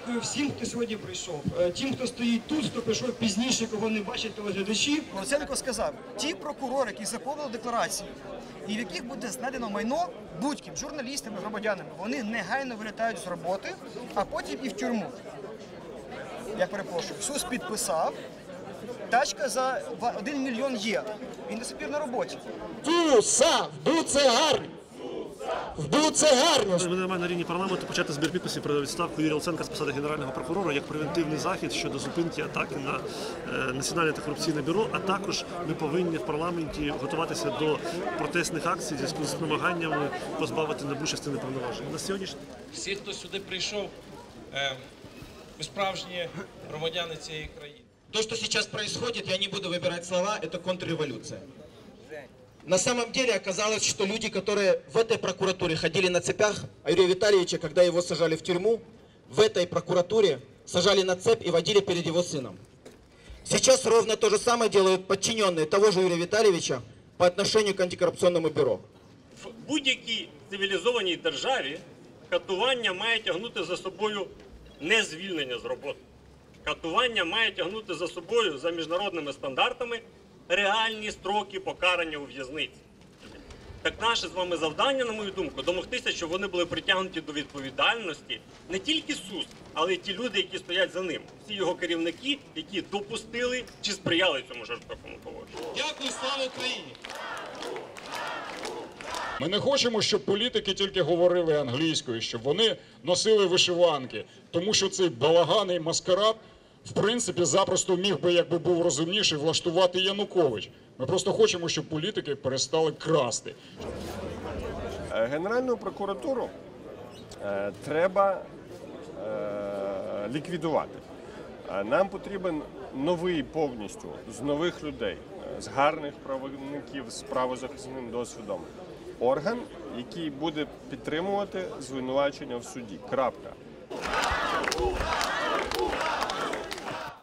дякую всім, хто сьогодні прийшов. Тим, хто стоїть тут, хто прийшов пізніше, кого не бачать телеглядачі. Луценко сказав, ті прокурори, які заповнили декларації, і в яких буде знайдено майно будь-ким, журналістами, громадянами, вони негайно вилітають з роботи, а потім і в тюрму. Я перепрошую, Сус підписав, тачка за 1 мільйон є. Він до сих пір на роботі. Туса! Вбив цигарню! Ми маємо на рівні парламенту почати збір підписів про відставку Юрія Луценка з посади Генерального прокурора як превентивний захід щодо зупинки атаки на Національне антикорупційне бюро, а також ми повинні в парламенті готуватися до протестних акцій в зв'язку з намаганнями позбавити НАБУ частини повноважень. На сьогоднішній всі, хто сюди прийшов, ви справжні громадяни цієї країни. То, что сейчас происходит, я не буду выбирать слова, это контрреволюция. На самом деле оказалось, что люди, которые в этой прокуратуре ходили на цепях, а Юрия Витальевича, когда его сажали в тюрьму, в этой прокуратуре сажали на цепь и водили перед его сыном. Сейчас ровно то же самое делают подчиненные того же Юрия Витальевича по отношению к антикоррупционному бюро. В будь-якій цивілізованій державі катування має тягнути за собою не звільнення з роботи. Катування має тягнути за собою, за міжнародними стандартами, реальні строки покарання у в'язниці. Так наше з вами завдання, на мою думку, домогтися, щоб вони були притягнуті до відповідальності не тільки СУС, але й ті люди, які стоять за ним. Всі його керівники, які допустили чи сприяли цьому жорстокому поводженню. Дякую, слава Україні! Ми не хочемо, щоб політики тільки говорили англійською, щоб вони носили вишиванки, тому що цей балаганний маскарад, в принципі, запросто міг би, якби був розумніший, влаштувати Янукович. Ми просто хочемо, щоб політики перестали красти. Генеральну прокуратуру треба ліквідувати. Нам потрібен новий повністю, з нових людей, з гарних правників, з правозахисним досвідом. Орган, який буде підтримувати звинувачення в суді. Крапка.